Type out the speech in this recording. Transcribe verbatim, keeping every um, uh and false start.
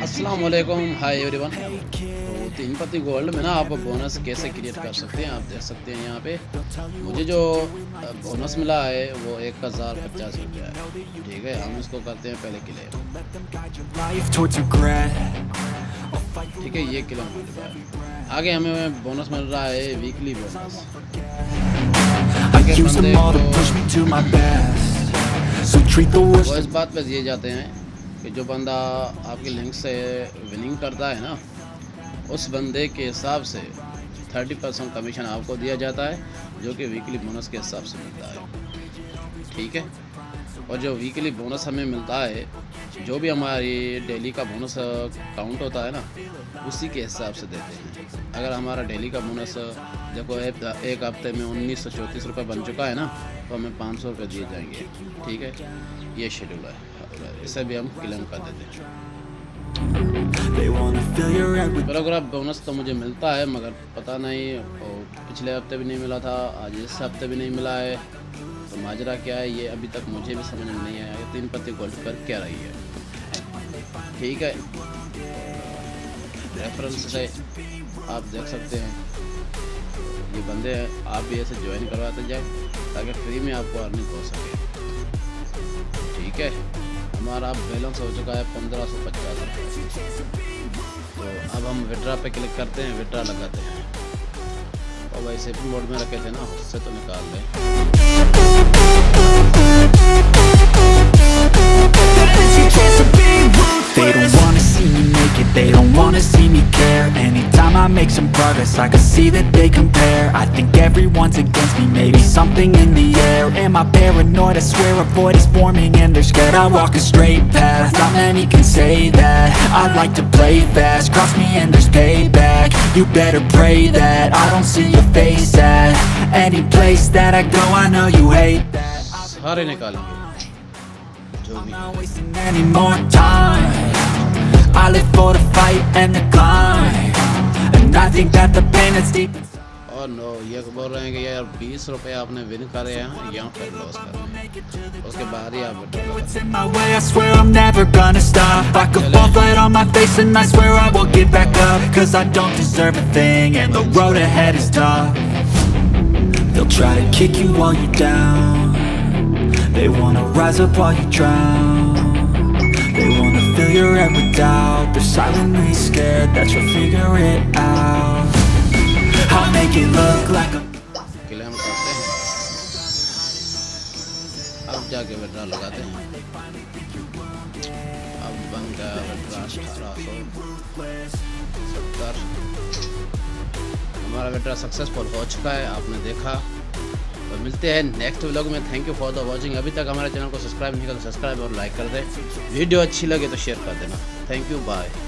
अस्सलाम वालेकुम, hi everyone. तो तीन पत्ती गोल्ड में ना आप बोनस कैसे क्रिएट कर सकते हैं, आप देख सकते हैं यहाँ पे मुझे जो बोनस मिला है वो एक हज़ार पचास रुपया है। ठीक है, हम इसको करते हैं पहले किले। ठीक है, ये किलो मिल रहा है। आगे हमें बोनस मिल रहा है वीकली बोनस। वो इस बात पे दिए जाते हैं कि जो बंदा आपके लिंक से विनिंग करता है ना, उस बंदे के हिसाब से तीस परसेंट कमीशन आपको दिया जाता है, जो कि वीकली बोनस के हिसाब से मिलता है। ठीक है, और जो वीकली बोनस हमें मिलता है, जो भी हमारी डेली का बोनस काउंट होता है ना, उसी के हिसाब से देते हैं। अगर हमारा डेली का बोनस देखो एक हफ्ते में उन्नीस सौ चौंतीस रुपये बन चुका है ना, तो हमें पाँच सौ रुपये दिए जाएंगे। ठीक है, ये शेड्यूल है, इसे भी हम क्लेम कर देते हैं। प्रोग्राम बोनस तो मुझे मिलता है, मगर पता नहीं पिछले हफ्ते भी नहीं मिला था, आज इस हफ्ते भी नहीं मिला है। तो माजरा क्या है ये अभी तक मुझे भी समझ में नहीं आया, तीन पत्ती गोल्ड पर क्या रही है। ठीक है, रेफरेंस से आप देख सकते हैं ये बंदे, आप भी ऐसे ज्वाइन करवाते जाए ताकि फ्री में आपको अर्निंग हो सके। ठीक है, हमारा अब बैलेंस हो चुका है पंद्रह सौ पचास रुपये। तो अब हम विड्रा पे क्लिक करते हैं, विड्रा लगाते हैं, और वैसे भी मोड में रखे थे ना, उससे तो निकाल दें। They don't wanna see me make it, they don't wanna see me care. Anytime I make some progress, I can see that they compare. I think everyone's against me, maybe something in the air. Am I paranoid? I swear a void is forming and they're scared I walk a straight path. Not many can say that. I like to play fast, cross me and there's payback. You better pray that I don't see your face at any place that I go. I know you hate that. सारे निकालेंगे जो भी। I'm not wasting any more time. I live for the fight and the climb, and I think that the pain that's deep inside. और नो, ये बोल रहे हैं कि यार बीस रुपए आपने विन करे हैं, यहाँ पर लॉस कर रहे हैं, उसके बाद ही आप What's in my way? I swear I'm never gonna stop. I could fall flat on my face and I swear I will get back up, cause I don't deserve a thing and the road ahead is tough. They'll try to kick you while you're down, they wanna rise up while you drown. They wanna fill your head with doubt. They're silently scared that you'll figure it out. I'll make it look like a claim करते हैं, अब जाके withdraw लगाते हैं। अब बन गया withdraw अठारह सौ सत्तर। हमारा विड्रा सक्सेसफुल हो चुका है, आपने देखा। तो मिलते हैं नेक्स्ट व्लॉग में। Thank you for the watching. अभी तक हमारे चैनल को सब्सक्राइब नहीं किया तो सब्सक्राइब और लाइक कर दें। वीडियो अच्छी लगे तो शेयर कर देना। Thank you, bye.